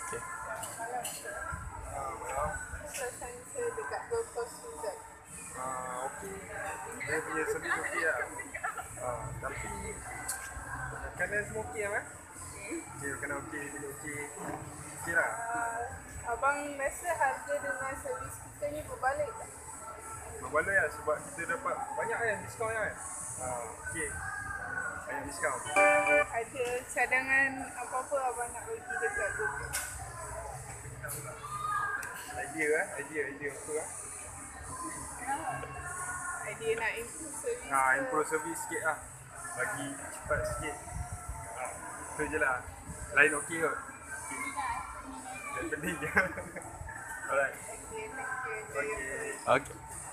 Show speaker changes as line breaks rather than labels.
Okay.
Malam.
Selesai saya dekat Gold Coast Resort.
Okey. Dia punya servis okey lah. Tapi makanan semua okey lah kan? Okey, makanan okey, bila okey. Okey lah.
Abang rasa harga dengan servis kita ni berbalik tak?
Berbaloi lah sebab kita dapat banyak kan diskaun kan? Okey. Banyak diskaun.
Ada cadangan apa-apa abang nak bagi dekat Gold Coast?
Idea apa lah?
Idea nak improve servis
Improve servis sikit lah. Bagi cepat sikit. Itu je lah. Lain okey kot. Yang penting je. Alright.
Okay, thank you.
Okay.
Okay.